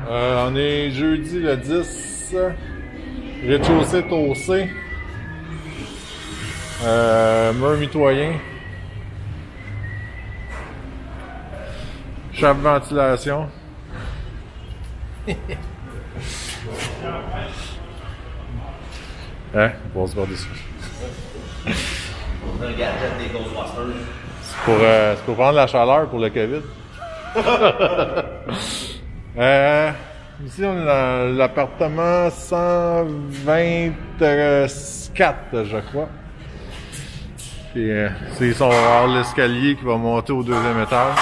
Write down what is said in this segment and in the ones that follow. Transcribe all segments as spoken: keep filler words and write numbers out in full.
Euh, on est jeudi le dix, rez-de-chaussée tossé, euh, mur mitoyen, chape ventilation. Hein? On passe par-dessus. On a un gadget des Ghostbusters. C'est pour, euh, c'est pour prendre la chaleur pour le COVID. euh, ici, on est dans l'appartement cent vingt-quatre, je crois. Puis, euh, c'est ils sont avoir l'escalier qui va monter au deuxième étage.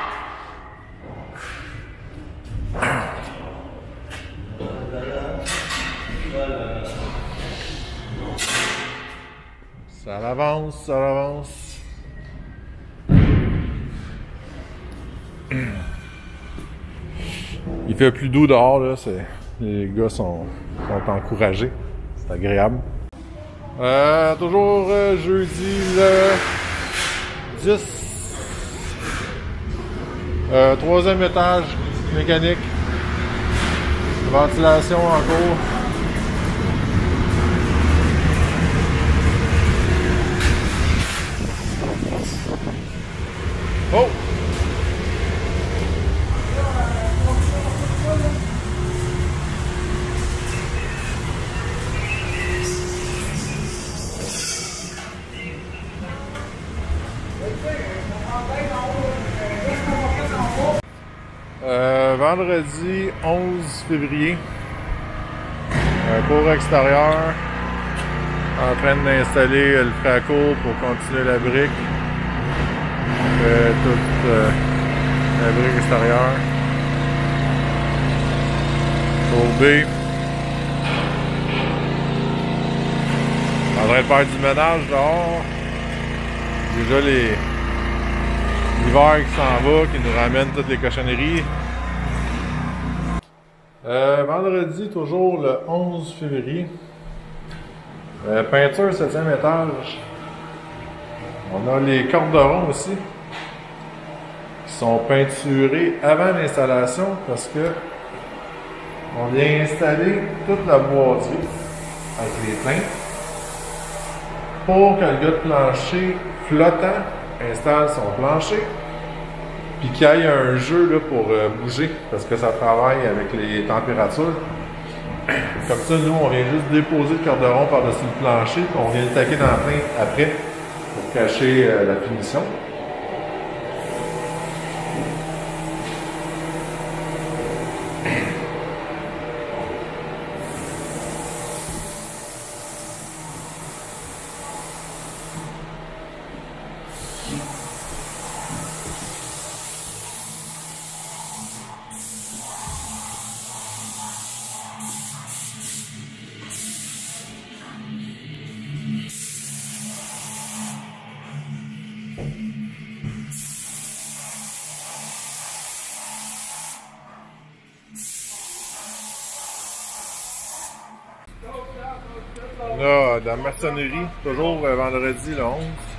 Ça avance, ça avance. Il fait plus doux dehors, là. C'est, les gars sont, sont encouragés. C'est agréable. Euh, toujours euh, jeudi le dix. Euh, troisième étage, mécanique. Ventilation en cours. Oh! Euh, vendredi onze février, un cours extérieur, en train d'installer le fraco pour continuer la brique. Euh, toute euh, la brique extérieure. Courbé. En train de faire du ménage dehors. Déjà les l'hiver qui s'en va, qui nous ramène toutes les cochonneries. Euh, vendredi, toujours le onze février. Euh, peinture septième étage. On a les corderons aussi, qui sont peinturés avant l'installation parce que on vient installer toute la boiserie avec les plaintes pour que le gars de plancher flottant installe son plancher puis qu'il y ait un jeu là, pour euh, bouger parce que ça travaille avec les températures. Comme ça, nous, on vient juste déposer le corderon par-dessus le plancher puis on vient le taquer dans la plainte après pour cacher euh, la finition. Là, de la maçonnerie, toujours euh, vendredi le onze.